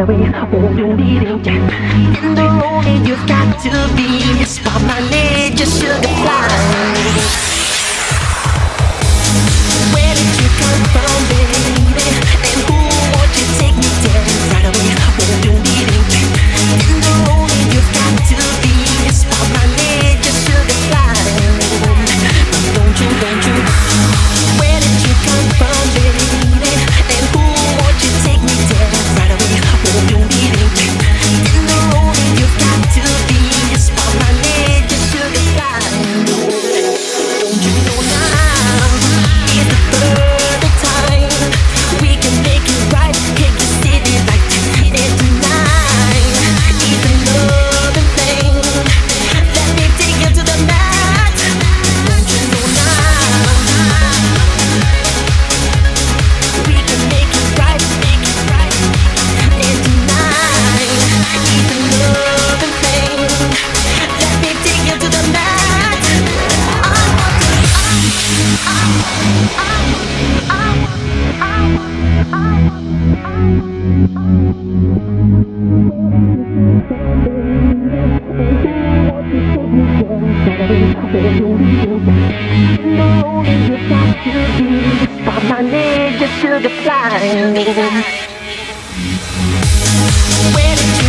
away. Oh, you need it. In the morning you've got to be. Spot my need, just sugar fly. Where did you come from, baby? And who won't you take me there right away? Oh, you need it. In the morning you've got to be. Spot my need, just sugar fly. Don't you? Where did you come from, baby? And who won't you take me there right away? Oh, you need it. In the morning you've got to be. Spot my need, just sugar fly. Don't you know now is the perfect time? We can make it right. Take the city like and tonight is the loving thing. Let me take you to the night. Don't you know now? We can make it right. And tonight is the loving thing. Let me take you to the night. Spot my need, just sugar fly. Where did